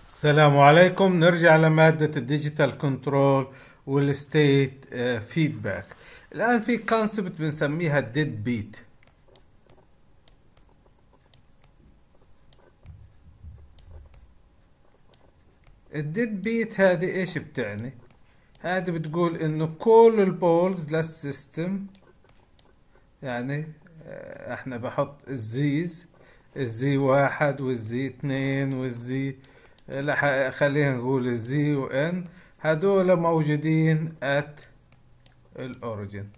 السلام عليكم. نرجع لمادة الديجيتال كنترول والستيت فيدباك. الآن في كونسبت بنسميها الديد بيت. الديد بيت هذه ايش بتعني؟ هذه بتقول انه كل البولز للسيستم، يعني احنا بحط الزي واحد والزي اثنين والزي، لا خلينا نقول الزي وان، هدول موجودين at الاوريجن.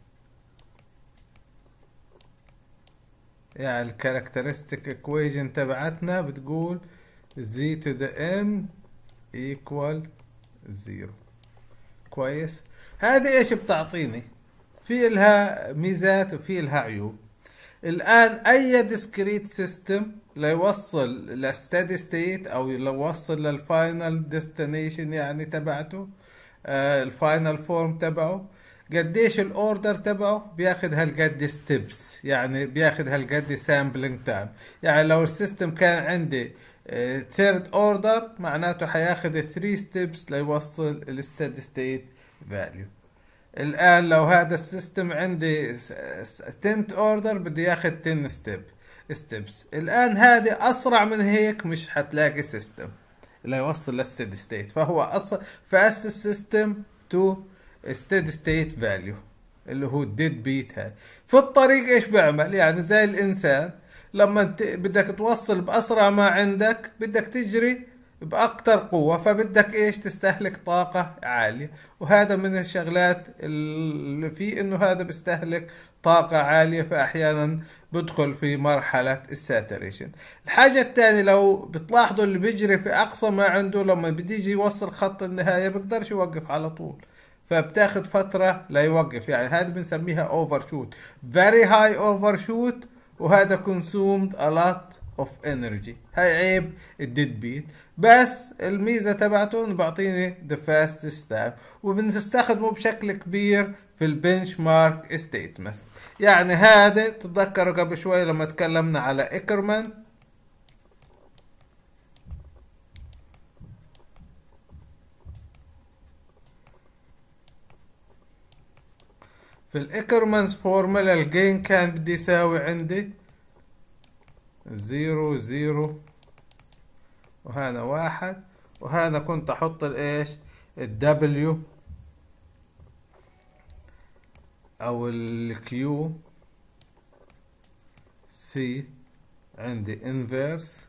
يعني الكاركترستيك ايكويجن تبعتنا بتقول z to the n equal 0. كويس. هذه ايش بتعطيني؟ في لها ميزات وفي لها عيوب. الان اي ديسكريت سيستم ليوصل لستدي ستيت او يوصل للفاينل ديستنيشن يعني تبعته، الفاينل فورم تبعه، قديش الاوردر تبعه؟ بياخد هالقد ستيبس، يعني بياخد هالقد سامبلينج تايم. يعني لو السيستم كان عندي ثيرد اوردر معناته حياخد 3 ستيبس ليوصل الستدي ستيت فاليو. الان لو هذا السيستم عندي 10 اوردر بده ياخد 10 ستيبس. الان هذه اسرع من هيك مش حتلاقي سيستم لا يوصل للستيدي ستيت، فهو اصلا فاسس سيستم تو ستيدي ستيت فاليو اللي هو الديد بيت. هاي في الطريق ايش بيعمل؟ يعني زي الانسان لما انت بدك توصل باسرع ما عندك بدك تجري باكتر قوة، فبدك ايش؟ تستهلك طاقة عالية. وهذا من الشغلات اللي فيه انه هذا بيستهلك طاقة عالية، فاحيانا بدخل في مرحلة الساتوريشن. الحاجة الثانية لو بتلاحظوا اللي بيجري في اقصى ما عنده لما بديجي يوصل خط النهاية بيقدرش يوقف على طول، فبتاخد فترة لا يوقف. يعني هذا بنسميها اوفر شوت، very high overshoot، وهذا consumed a lot of energy. هاي عيب الديد بيت. بس الميزة تبعته انه بعطيني the fastest time، وبنستخدمه بشكل كبير في البنش مارك ستيتمنت. يعني هذا تتذكروا قبل شوي لما تكلمنا على ايكرمان، في الايكرمانز فورمولا الجين كان بدي يساوي عندي 0 وهذا 1، وهذا كنت احط الايش؟ الدبليو او الكيو سي عندي انفيرس،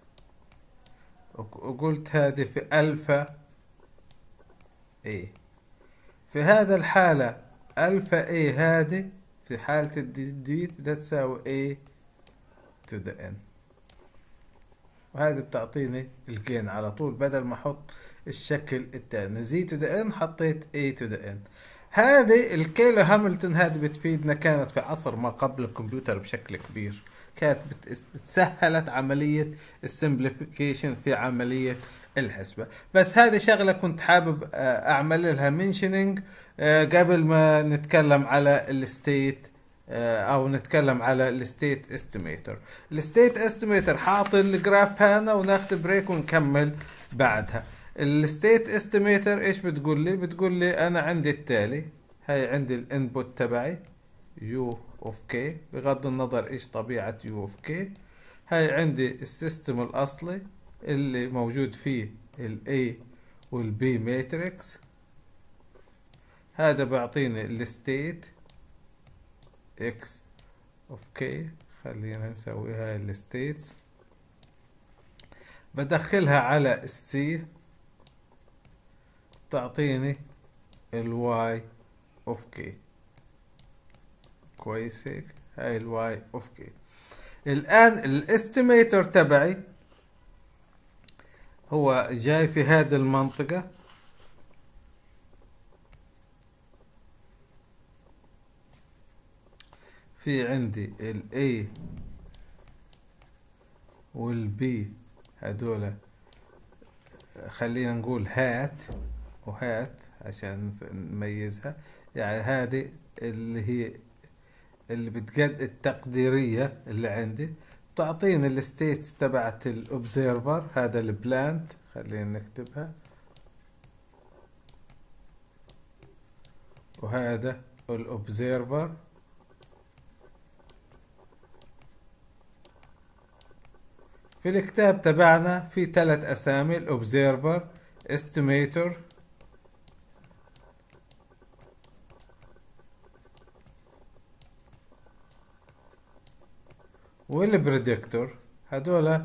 وقلت هذه في الفا اي. في هذا الحالة الفا اي هذه في حالة الديت بدها تساوي a to the n، وهذه بتعطيني الجين على طول بدل ما احط الشكل الثاني z to the n حطيت a to the n. هذه الكيلو هاملتون هذه بتفيدنا، كانت في عصر ما قبل الكمبيوتر بشكل كبير، كانت بتسهلت عملية السمبليفيكيشن في عملية الحسبة. بس هذه شغلة كنت حابب اعمل لها منشنينج قبل ما نتكلم على الستيت، او نتكلم على الستيت استيميتر. الستيت استيميتر حاط الجراف هنا وناخد بريك ونكمل بعدها. الستيت استيميتر ايش بتقول لي؟ بتقول لي انا عندي التالي، هاي عندي الانبوت تبعي يو اوف كي، بغض النظر ايش طبيعة يو اوف كي. هاي عندي السيستم الاصلي اللي موجود فيه الاي والبي ماتريكس، هذا بيعطيني الستيت اكس اوف كي. خلينا نسوي هاي الستيتس، بدخلها على السي تعطيني الواي اوف كي. كويس هيك، هاي الواي اوف كي. الان الاستيميتر تبعي هو جاي في هذه المنطقة، في عندي ال A وال B، هدول خلينا نقول هات وهات عشان نميزها. يعني هذه اللي هي اللي بتقد التقديرية اللي عندي وبتعطيني الستيتس تبعت الاوبزيرفر. هذا البلانت، خلينا نكتبها، وهذا الاوبزيرفر. في الكتاب تبعنا في 3 اسامي: الاوبزيرفر، استيميتور، والبريدكتور. هذولا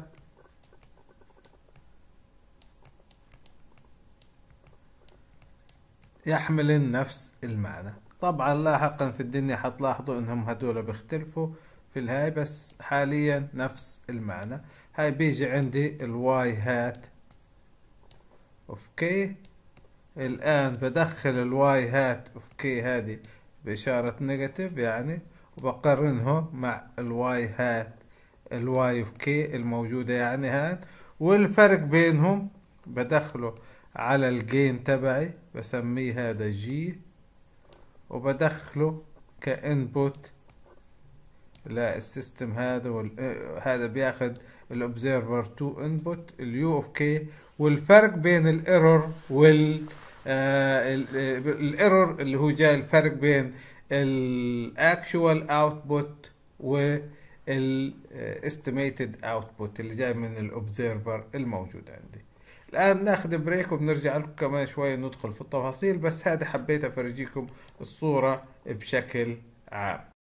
يحملن نفس المعنى. طبعا لاحقا في الدنيا حتلاحظوا انهم هذولا بيختلفوا في الهاي، بس حاليا نفس المعنى. هاي بيجي عندي الواي هات اوف كي. الان بدخل الواي هات اوف كي هذه بإشارة نيجاتيف يعني، وبقارنه مع الواي هات الواي اوف كي الموجودة يعني هات، والفرق بينهم بدخله على الجين تبعي، بسميه هذا جي، وبدخله كإنبوت للسيستم هذا. هذا بياخد الاوبزيرفر تو انبوت اليو اوف كي. والفرق بين الايرور الايرور اللي هو جاي الفرق بين الاكشوال اوتبوت والاستيميتد اوتبوت اللي جاي من الاوبزيرفر الموجود عندي. الان ناخذ بريك وبنرجع لكم كمان شوي ندخل في التفاصيل، بس هذا حبيت افرجيكم الصورة بشكل عام.